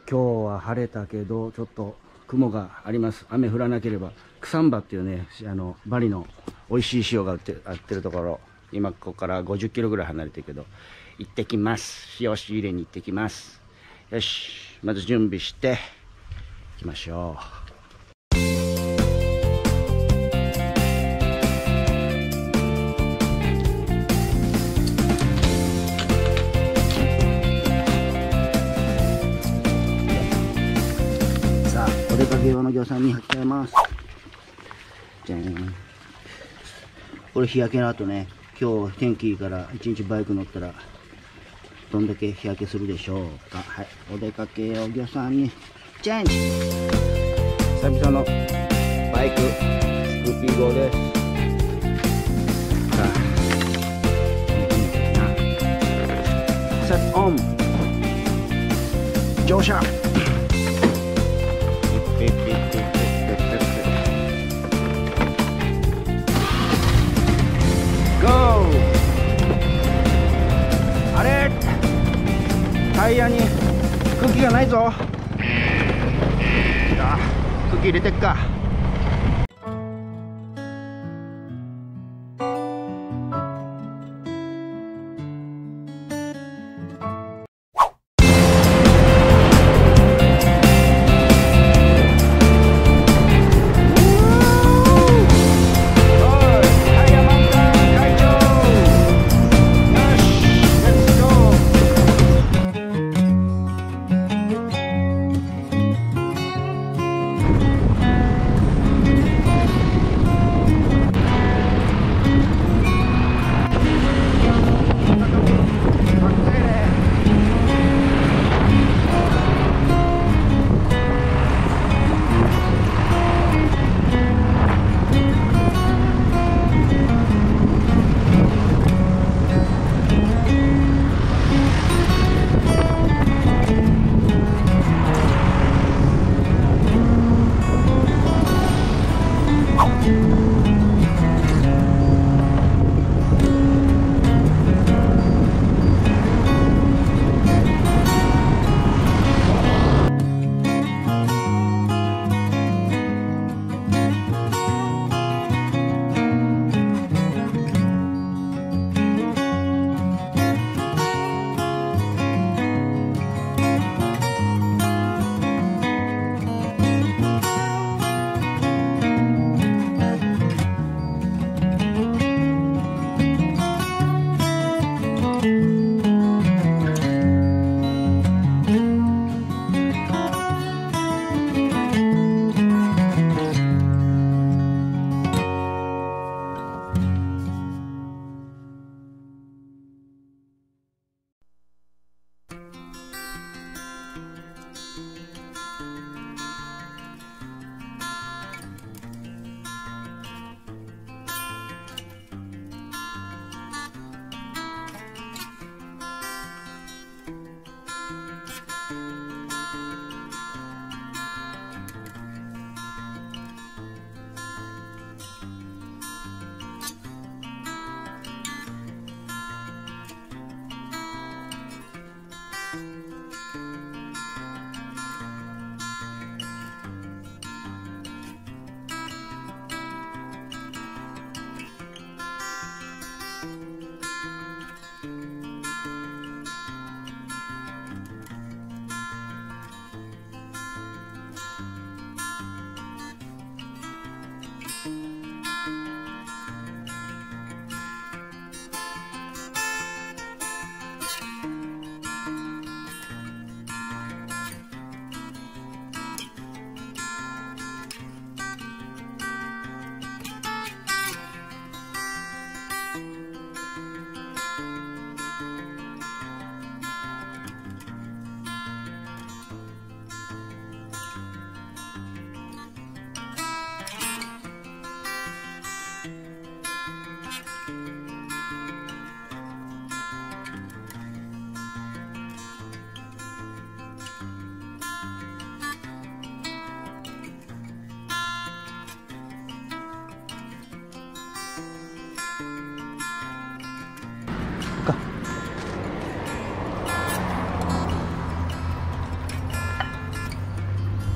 今日は晴れたけどちょっと雲があります。雨降らなければクサンバっていうね、バリの美味しい塩が売ってるところ、今ここから50キロぐらい離れてるけど行ってきます。塩仕入れに行ってきます。よし、まず準備していきましょう。お出かけ用の魚さんに履き替えます。じゃん。これ日焼けの後ね、今日天気いいから一日バイク乗ったらどんだけ日焼けするでしょうか。はい、お出かけ用魚さんにチェンジ。久々のバイクスクーピー号です。さあ、セットオン、乗車。あれ、タイヤに空気がないぞ。空気入れてっか。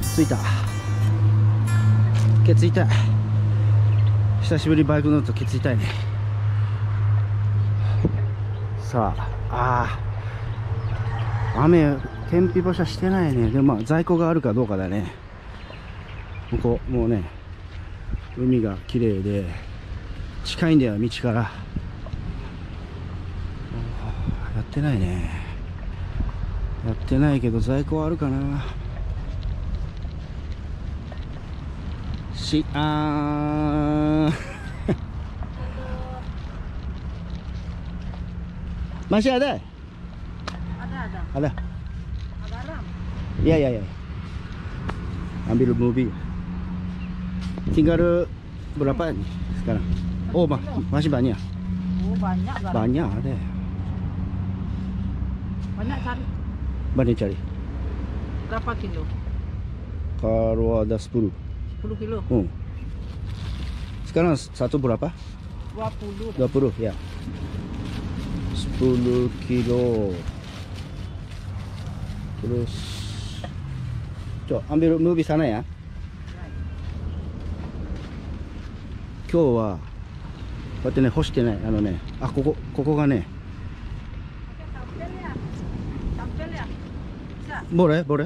着いた。ケツ痛い。久しぶりバイク乗るとケツ痛いね。さあ、雨天日干しはしてないね。でもまあ在庫があるかどうかだね。ここもうね、海が綺麗で近いんだよ、道から。やってないね。やってないけど在庫はあるかな。Masih ada? Ada. Iya. Ambil mobil. Tinggal berapa nih sekarang? Oh, masih banyak. Oh, banyak kan? Banyak ada. Banyak cari. Berapa kilo? Kalau ada 10. 10 kilo? Sekarang satu berapa? 20. 20 ya. 10 kilo. Terus ambil mobil sana ya. 今日はこうやってね干してない。ここがね。boleh boleh。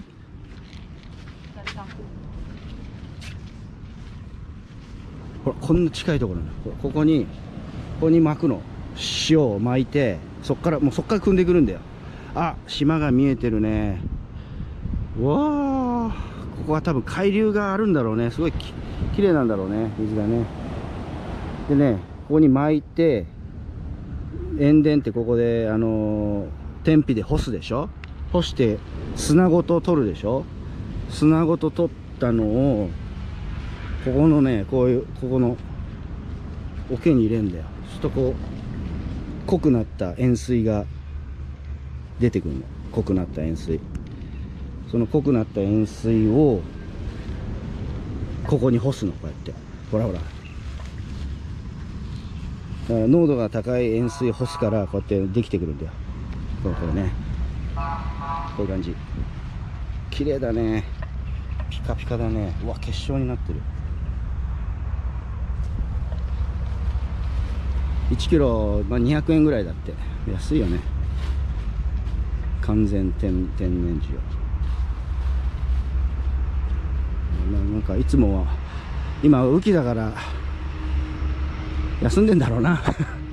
ほら、こんな近いところなの。ここに巻くの。塩を巻いて、そっから汲んでくるんだよ。あ、島が見えてるね。うわー、ここは多分海流があるんだろうね。すごい綺麗なんだろうね、水がね。でね、ここに巻いて、塩田ってここで天日で干すでしょ。干して砂ごと取るでしょ。砂ごと取ったのをここのね、ここの桶に入れるんだよ。そうするとこう濃くなった塩水が出てくるの。濃くなった塩水、その濃くなった塩水をここに干すの。こうやってほらほら、だから濃度が高い塩水干すからこうやってできてくるんだよ。これね、こういう感じ。綺麗だね。ピカピカだね。うわ、結晶になってる。1キロ、200円ぐらいだって。安いよね。完全天然塩。なんかいつもは今雨季だから休んでんだろうな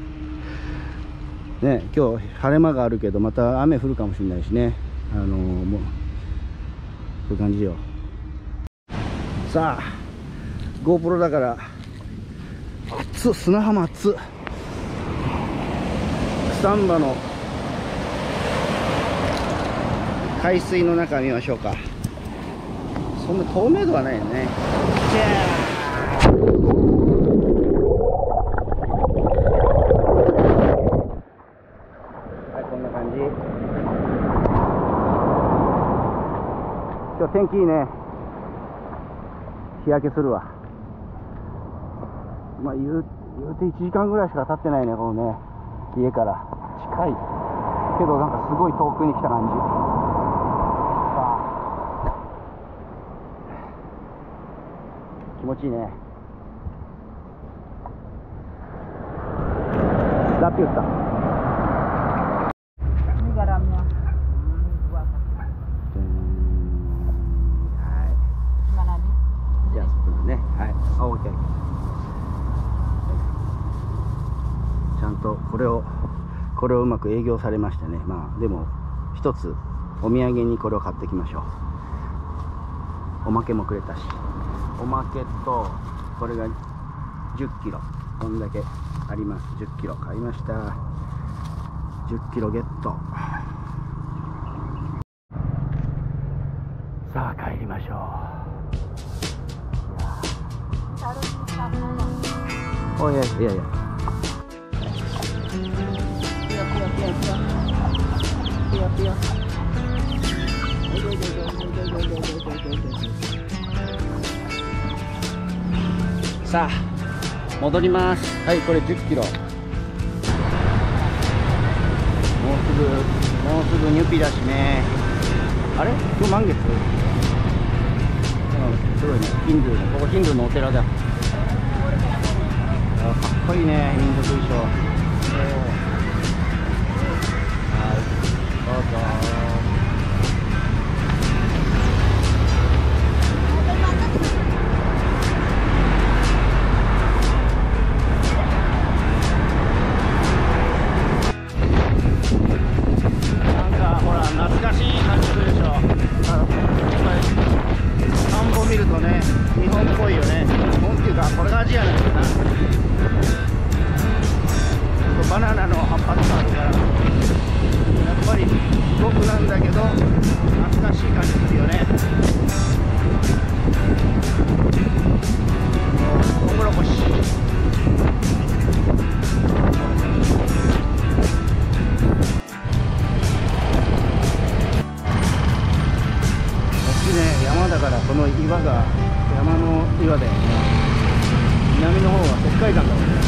ね。今日晴れ間があるけどまた雨降るかもしれないしね。もうこういう感じよ。さあ GoPro だから熱っ、砂浜熱っ。草んばの海水の中見ましょうか。そんな透明度はないよね。はい、こんな感じ。今日天気いいね。日焼けするわ。まあ言うて1時間ぐらいしか経ってないね。このね、家から近いけどなんかすごい遠くに来た感じ。気持ちいいね。ラピュタ。 Ini garamnya. Gimana nih? じゃあスプーンね。はい。OK。ちゃんとこれをうまく営業されましてね。まあでも一つお土産にこれを買ってきましょう。おまけもくれたし。おまけとこれが10キロ、こんだけあります。10キロ買いました。10キロゲット。さあ帰りましょう。おいやいやいや。さあ戻ります。はい、これ10キロ。もうすぐニュピだしね。あれ今日満月？ すごいね、ヒンドゥーだ。ここヒンドゥーのお寺だ。かっこいいね、民族衣装。はい、どうぞ。なんかほら、懐かしい感じするでしょ。やっぱり田んぼ見るとね、日本っぽいよね。日本っていうか、これがアジアなんだよな。バナナの葉っぱとかあるから、やっぱり僕なんだけど懐かしい感じするよね。トウモロコシ、山だから、この岩が山の岩だよね。南の方は石灰岩だもんね。